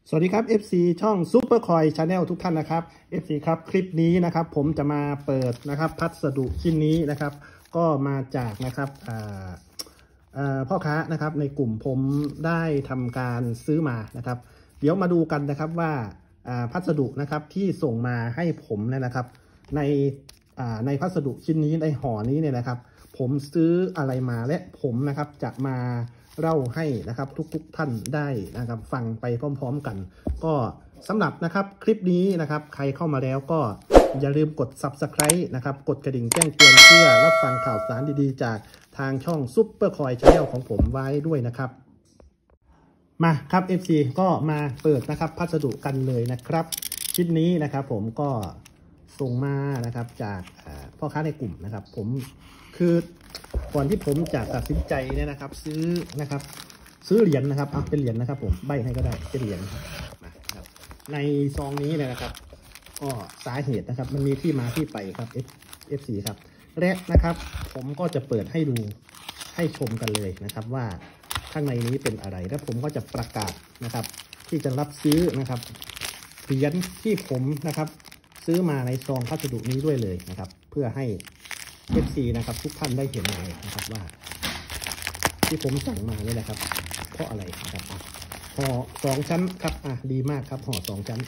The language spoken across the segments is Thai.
สวัสดีครับ FC ช่อง Super Coin Channel ทุกท่านนะครับ FC ครับคลิปนี้นะครับผมจะมาเปิดนะครับพัสดุชิ้นนี้นะครับก็มาจากนะครับพ่อค้านะครับในกลุ่มผมได้ทำการซื้อมานะครับเดี๋ยวมาดูกันนะครับว่าพัสดุนะครับที่ส่งมาให้ผมนะครับในพัสดุชิ้นนี้ในห่อนี้เนี่ยนะครับผมซื้ออะไรมาและผมนะครับจะมาเล่าให้นะครับทุกท่านได้นะครับฟังไปพร้อมๆกันก็สำหรับนะครับคลิปนี้นะครับใครเข้ามาแล้วก็อย่าลืมกด Subscribe นะครับกดกระดิ่งแจ้งเตือนเพื่อรับฟังข่าวสารดีๆจากทางช่อง Super Coin Channel ของผมไว้ด้วยนะครับมาครับ FC ก็มาเปิดนะครับพัสดุกันเลยนะครับชิ้นนี้นะครับผมก็ส่งมานะครับจากพ่อค้าในกลุ่มนะครับผมคือก่อนที่ผมจะตัดสินใจเนี่ยนะครับซื้อเหรียญนะครับเป็นเหรียญนะครับผมใบให้ก็ได้เป็นเหรียญนะครับในซองนี้เนี่ยนะครับก็สาเหตุนะครับมันมีที่มาที่ไปครับ FC ครับและนะครับผมก็จะเปิดให้ดูให้ชมกันเลยนะครับว่าข้างในนี้เป็นอะไรและผมก็จะประกาศนะครับที่จะรับซื้อนะครับเหรียญที่ผมนะครับซื้อมาในซองพัสดุนี้ด้วยเลยนะครับเพื่อให้FC นะครับทุกท่านได้เห็นเลยนะครับว่าที่ผมสั่งมาเนี่ยนะครับเพราะอะไรนะครับห่อ2 ชั้นครับดีมากครับห่อ2 ชั้น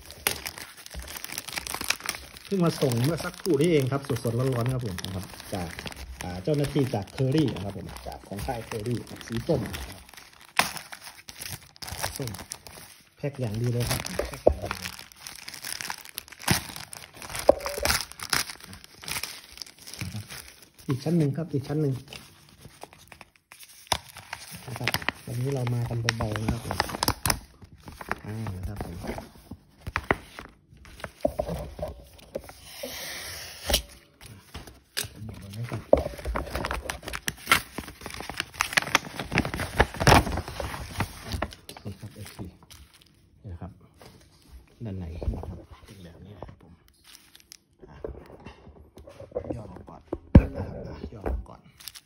เพิ่งมาส่งเมื่อสักครู่นี้เองครับสดๆร้อนๆครับผมนะครับจากเจ้าหน้าที่จากเคอรี่นะครับผมจากของค่ายเคอรี่สีส้มส้มแพ็คอย่างดีเลยครับอีกชั้นหนึ่งครับอีกชั้นหนึ่งนะครับวันนี้เรามากันเบาๆนะครับผมนะครับผมนะครับด้านในนะครับเป็นแบบนี้นะครับผมย่อลงก่อนย่อลงก่อน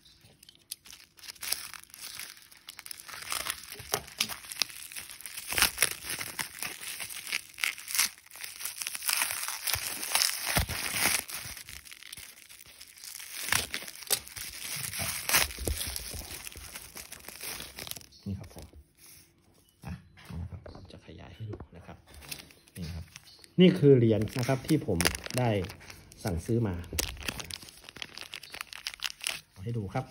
นี่ครับผมนะครับจะขยายให้ดูนะครับนี่ครับนี่คือเหรียญนะครับที่ผมได้สั่งซื้อมาเอาให้ดูครับ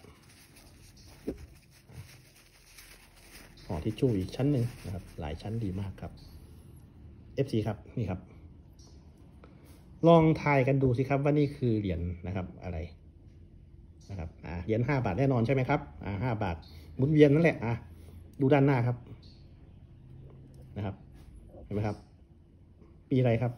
ห่อทิชชู่อีกชั้นหนึ่งนะครับหลายชั้นดีมากครับ FC ครับนี่ครับลองทายกันดูสิครับว่านี่คือเหรียญนะครับอะไรนะครับเหรียญ5 บาทแน่นอนใช่ไหมครับ5 บาทหมุนเวียนนั่นแหละดูด้านหน้าครับนะครับเห็นไหมครับปีอะไรครับ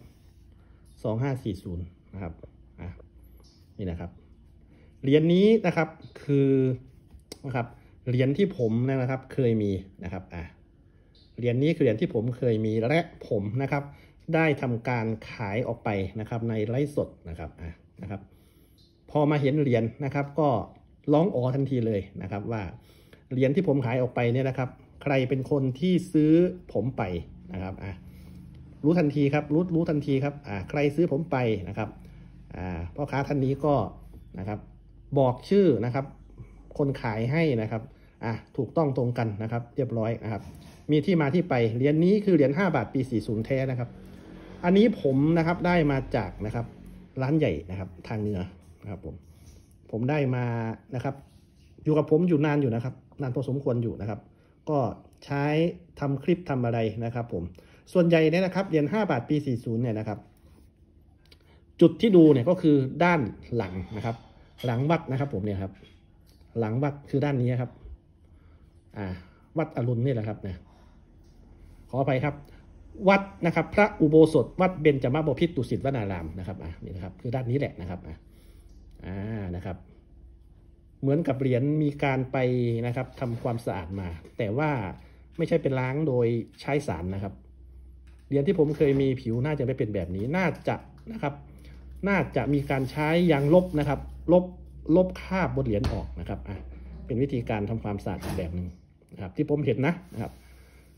2540นะครับนี่นะครับเหรียญนี้นะครับคือนะครับเหรียญที่ผมนะครับเคยมีนะครับเหรียญนี้คือเหรียญที่ผมเคยมีและผมนะครับได้ทำการขายออกไปนะครับในไลฟ์สดนะครับนะครับพอมาเห็นเหรียญนะครับก็ร้องอ๋อทันทีเลยนะครับว่าเหรียญที่ผมขายออกไปเนี่ยนะครับใครเป็นคนที่ซื้อผมไปนะครับรู้ทันทีครับรู้ทันทีครับใครซื้อผมไปนะครับพ่อค้าท่านนี้ก็นะครับบอกชื่อนะครับคนขายให้นะครับถูกต้องตรงกันนะครับเรียบร้อยนะครับมีที่มาที่ไปเหรียญนี้คือเหรียญ5 บาทปี40แท้นะครับอันนี้ผมนะครับได้มาจากนะครับร้านใหญ่นะครับทางเหนือนะครับผมได้มานะครับอยู่กับผมอยู่นานอยู่นะครับนานพอสมควรอยู่นะครับก็ใช้ทำคลิปทำอะไรนะครับผมส่วนใหญ่เนี่ยนะครับเหรียญ5 บาทปี40เนี่ยนะครับจุดที่ดูเนี่ยก็คือด้านหลังนะครับหลังวัดนะครับผมเนี่ยครับหลังวัดคือด้านนี้ครับวัดอรุณนี่แหละครับเนี่ยขออภัยครับวัดนะครับพระอุโบสถวัดเบญจมบพิตรดุสิตวนารามนะครับนี่นะครับคือด้านนี้แหละนะครับนะครับเหมือนกับเหรียญมีการไปนะครับทำความสะอาดมาแต่ว่าไม่ใช่เป็นล้างโดยใช้สารนะครับเหรียญที่ผมเคยมีผิวน่าจะไม่เป็นแบบนี้น่าจะนะครับน่าจะมีการใช้ยางลบนะครับลบคราบบนเหรียญออกนะครับเป็นวิธีการทำความสะอาดแบบหนึ่งนะครับที่ผมเห็นนะครับ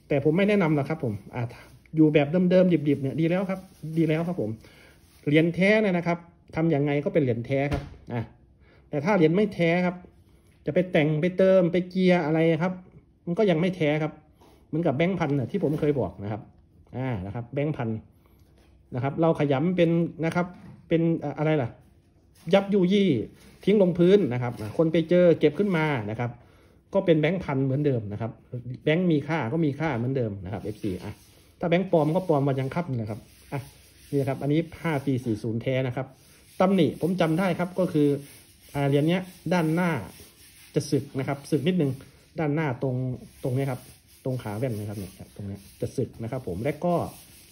แต่ผมไม่แนะนำหรอกครับผมอยู่แบบเดิมๆดิบๆเนี่ยดีแล้วครับดีแล้วครับผมเหรียญแท้เนี่ยนะครับทำยังไงก็เป็นเหรียญแท้ครับแต่ถ้าเหรียญไม่แท้ครับจะไปแต่งไปเติมไปเกียร์อะไรครับมันก็ยังไม่แท้ครับเหมือนกับแบงค์พันเนี่ยที่ผมเคยบอกนะครับนะครับแบงค์พันนะครับเราขยำเป็นนะครับเป็นอะไรล่ะยับยุยี่ทิ้งลงพื้นนะครับคนไปเจอเก็บขึ้นมานะครับก็เป็นแบงค์พันเหมือนเดิมนะครับแบงค์มีค่าก็มีค่าเหมือนเดิมนะครับ F4 ถ้าแบงค์ปลอมก็ปลอมวันยังคับนะครับนี่ครับอันนี้5 ปี40แท้นะครับตำหนิผมจำได้ครับก็คือเหรียญเนี้ยด้านหน้าจะสึกนะครับสึกนิดนึงด้านหน้าตรงนี้ครับตรงขาแว่นนะครับเนี่ยตรงนี้จะสึกนะครับผมแล้วก็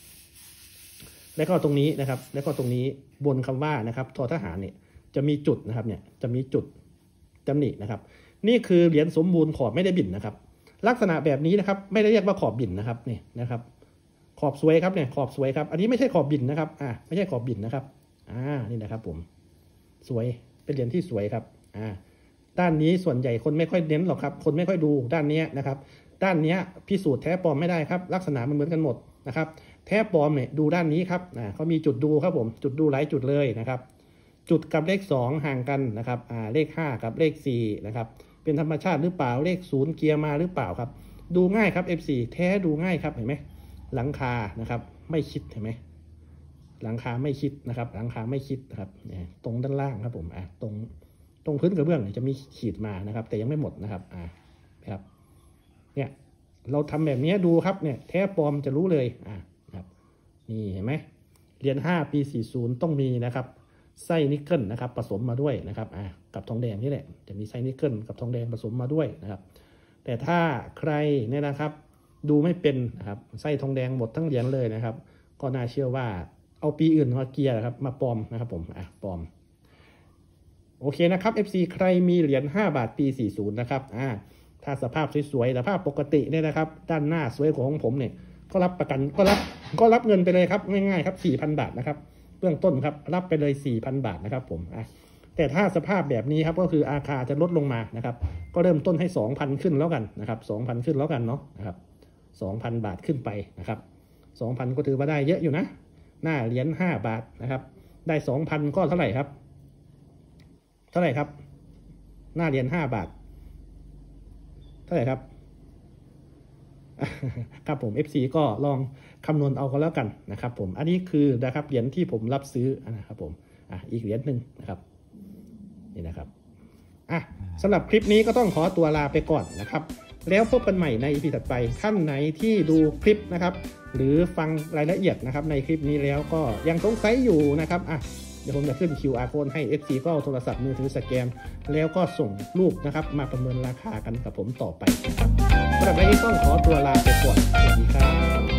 ตรงนี้นะครับแล้วก็ตรงนี้บนคำว่านะครับทอทหารเนี่ยจะมีจุดนะครับเนี่ยจะมีจุดตำหนินะครับนี่คือเหรียญสมบูรณ์ขอบไม่ได้บิ่นนะครับลักษณะแบบนี้นะครับไม่ได้เรียกว่าขอบบิ่นนะครับนี่นะครับขอบสวยครับเนี่ยขอบสวยครับอันนี้ไม่ใช่ขอบบิ่นนะครับไม่ใช่ขอบบิ่นนะครับนี่นะครับผมสวยเป็นเหรียญที่สวยครับด้านนี้ส่วนใหญ่คนไม่ค่อยเน้นหรอกครับคนไม่ค่อยดูด้านนี้นะครับด้านนี้พิสูจน์แท้ปลอมไม่ได้ครับลักษณะมันเหมือนกันหมดนะครับแท้ปลอมเนี่ยดูด้านนี้ครับเขามีจุดดูครับผมจุดดูหลายจุดเลยนะครับจุดกับเลข2ห่างกันนะครับเลข5กับเลข4นะครับเป็นธรรมชาติหรือเปล่าเลข0เกียร์มาหรือเปล่าครับดูง่ายครับ F4 แท้ดูง่ายครับเห็นไหมหลังคานะครับไม่ชิดเห็นไหมหลังคาไม่ชิดนะครับหลังคาไม่ชิดนะครับตรงด้านล่างครับผมตรงพื้นกระเบื้องจะมีขีดมานะครับแต่ยังไม่หมดนะครับครับเนี่ยเราทำแบบนี้ดูครับเนี่ยแท้ปลอมจะรู้เลยครับนี่เห็นไหมเหรียญ5 ปี 40ต้องมีนะครับไส้นิกเกิลนะครับผสมมาด้วยนะครับกับทองแดงนี่แหละจะมีไส้นิกเกิลกับทองแดงผสมมาด้วยนะครับแต่ถ้าใครเนี่ยนะครับดูไม่เป็นนะครับไส้ทองแดงหมดทั้งเหรียญเลยนะครับก็น่าเชื่อว่าเอาปีอื่นมาเกียร์ครับมาปลอมนะครับผมปลอมโอเคนะครับ FC ใครมีเหรียญ5 บาทปี 40นะครับถ้าสภาพสวยๆสภาพปกติเนี่ยนะครับด้านหน้าสวยของผมเนี่ยก็รับประกันก็รับเงินไปเลยครับง่ายๆครับ 4,000 บาทนะครับเบื้องต้นครับรับไปเลย 4,000 บาทนะครับผมแต่ถ้าสภาพแบบนี้ครับก็คือราคาจะลดลงมานะครับก็เริ่มต้นให้ 2,000 ขึ้นแล้วกันนะครับ 2,000 ขึ้นแล้วกันเนาะนะครับ 2,000 บาทขึ้นไปนะครับ 2,000 ก็ถือว่าได้เยอะอยู่นะหน้าเหรียญ5 บาทนะครับได้ 2,000 ก็เท่าไหร่ครับหน้าเหรียญ5 บาทเท่าไหร่ครับครับผม FC ก็ลองคำนวณเอาก็แล้วกันนะครับผมอันนี้คือนะครับเหรียญที่ผมรับซื้อนะครับผมอีกเหรียญหนึ่งนะครับนี่นะครับสำหรับคลิปนี้ก็ต้องขอตัวลาไปก่อนนะครับแล้วพบกันใหม่ใน EP ถัดไปท่านไหนที่ดูคลิปนะครับหรือฟังรายละเอียดนะครับในคลิปนี้แล้วก็ยังสงสัยอยู่นะครับเดี๋ยวผมจะขึ้น QR code ให้ FC ก็เอาโทรศัพท์มือถือสแกนแล้วก็ส่งรูปนะครับมาประเมินราคากันกับผมต่อไปนะครับสำหรับวันนี้ต้องขอตัวลาไปก่อนสวัสดีครับ